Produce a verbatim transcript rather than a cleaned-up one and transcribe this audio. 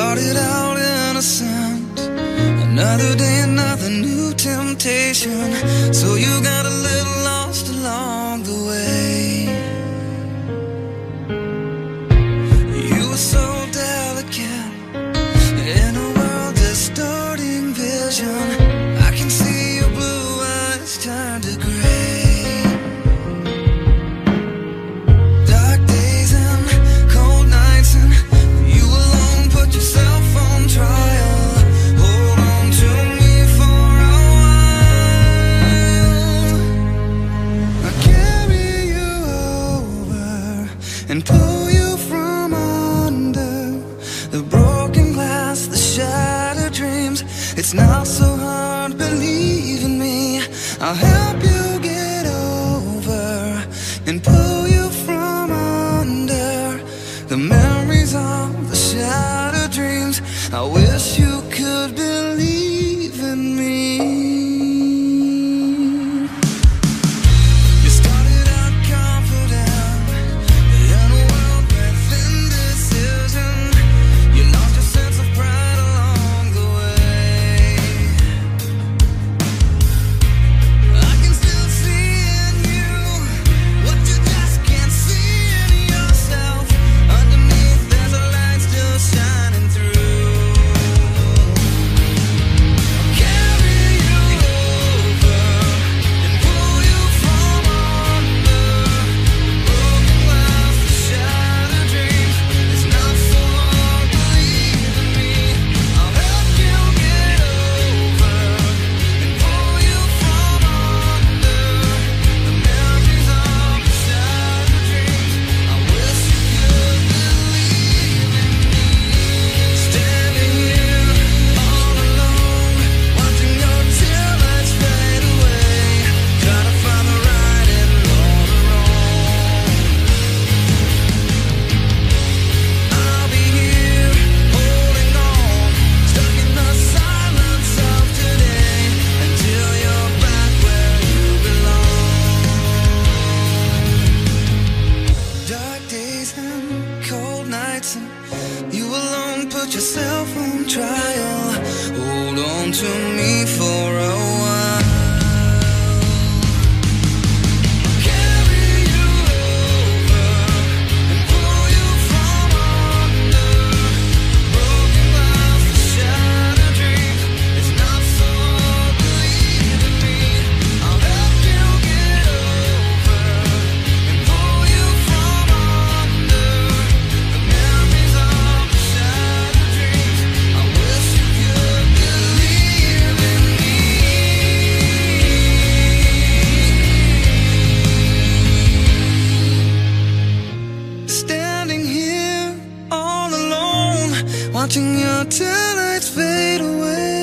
started out innocent. Another day, another new temptation. So you got a little lost along the way. You were so delicate in a world distorting vision. I can see your blue eyes turn to gray. Dark days and cold nights, and you alone put yourself on trial. Hold on to me for a while. I carry you over and pull you from under the broken glass, the shattered dreams. It's not so hard, believe in me. I'll help you get over and pull you from under the memories of the shattered dreams. I wish you could believe in me. You started out confident in a world with indecision. You lost your sense of pride along the way. I can still see in you what you just can't see in yourself. Underneath there's a light still shining through. I'll carry you over and pull you from under the broken glass, the shattered dreams. It's not so hard, believe in me. I'll help you get over and pull you from under the memories of the shattered dreams. I wish you could believe in me. Standing here all alone, watching your taillights fade away, trying to find the right and all the wrong. I'll be here holding on, stuck in the silence of today, until you're back where you belong. Dark days and cold nights, and you alone put yourself on trial. Hold on to me for a while. Carry you over and pull you from under broken glass, the shattered dreams. It's not so hard, believe in me. I'll help you get over and pull you from under the memories of the shattered dreams. I wish you could believe in me. Standing here all alone, watching your taillights fade away.